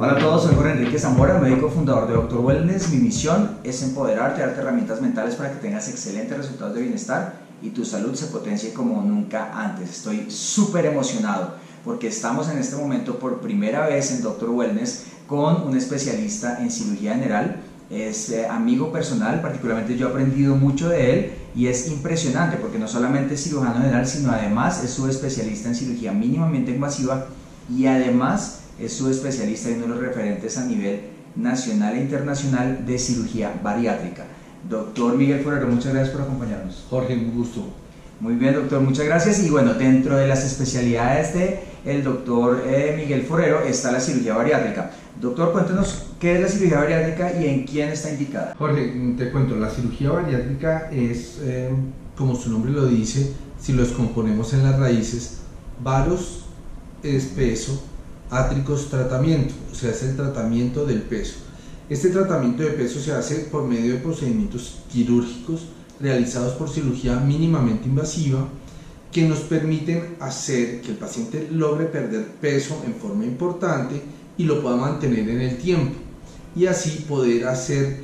Hola a todos, soy Jorge Enrique Zamora, médico fundador de Dr. Wellness. Mi misión es empoderarte, darte herramientas mentales para que tengas excelentes resultados de bienestar y tu salud se potencie como nunca antes. Estoy súper emocionado porque estamos en este momento por primera vez en Dr. Wellness con un especialista en cirugía general. Es amigo personal, particularmente yo he aprendido mucho de él y es impresionante porque no solamente es cirujano general, sino además es subespecialista en cirugía mínimamente invasiva y además es subespecialista y uno de los referentes a nivel nacional e internacional de cirugía bariátrica. Doctor Miguel Forero, muchas gracias por acompañarnos. Jorge, un gusto. Muy bien, doctor, muchas gracias. Y bueno, dentro de las especialidades del doctor Miguel Forero está la cirugía bariátrica. Doctor, cuéntenos qué es la cirugía bariátrica y en quién está indicada. Jorge, te cuento, la cirugía bariátrica es, como su nombre lo dice, si los componemos en las raíces, varos es peso, átricos tratamiento, o sea, es el tratamiento del peso. Este tratamiento de peso se hace por medio de procedimientos quirúrgicos realizados por cirugía mínimamente invasiva que nos permiten hacer que el paciente logre perder peso en forma importante y lo pueda mantener en el tiempo y así poder hacer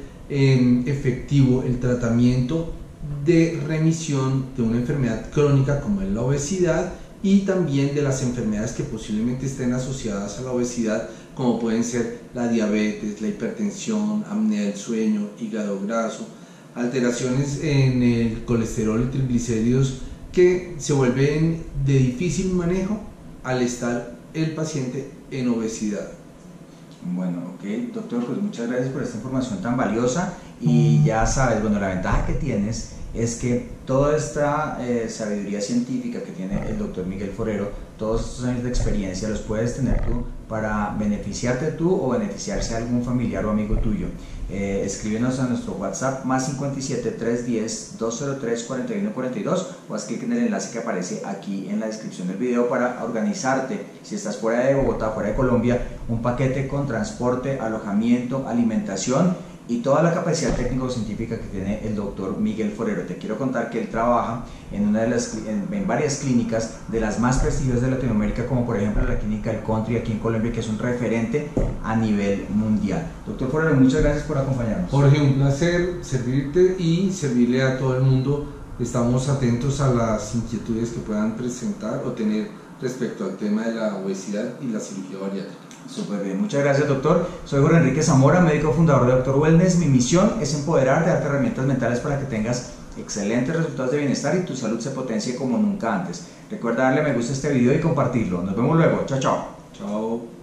efectivo el tratamiento de remisión de una enfermedad crónica como es la obesidad y también de las enfermedades que posiblemente estén asociadas a la obesidad, como pueden ser la diabetes, la hipertensión, apnea del sueño, hígado graso, alteraciones en el colesterol y triglicéridos que se vuelven de difícil manejo al estar el paciente en obesidad. Bueno, ok, doctor, pues muchas gracias por esta información tan valiosa y ya sabes, bueno, la ventaja que tienes es que toda esta sabiduría científica que tiene el doctor Miguel Forero, todos estos años de experiencia los puedes tener tú para beneficiarte tú o beneficiarse a algún familiar o amigo tuyo. Escríbenos a nuestro WhatsApp más 57 310 203 4142 o haz clic en el enlace que aparece aquí en la descripción del video para organizarte, si estás fuera de Bogotá, fuera de Colombia, un paquete con transporte, alojamiento, alimentación y toda la capacidad técnico-científica que tiene el doctor Miguel Forero. Te quiero contar que él trabaja en varias clínicas de las más prestigiosas de Latinoamérica, como por ejemplo la clínica El Country aquí en Colombia, que es un referente a nivel mundial. Doctor Forero, muchas gracias por acompañarnos. Jorge, un placer servirte y servirle a todo el mundo. Estamos atentos a las inquietudes que puedan presentar o tener respecto al tema de la obesidad y la cirugía bariátrica. Súper bien, muchas gracias doctor. Soy Jorge Enrique Zamora, médico fundador de Dr. Wellness. Mi misión es empoderarte, darte herramientas mentales para que tengas excelentes resultados de bienestar y tu salud se potencie como nunca antes. Recuerda darle me gusta a este video y compartirlo. Nos vemos luego. Chao, chao. Chao.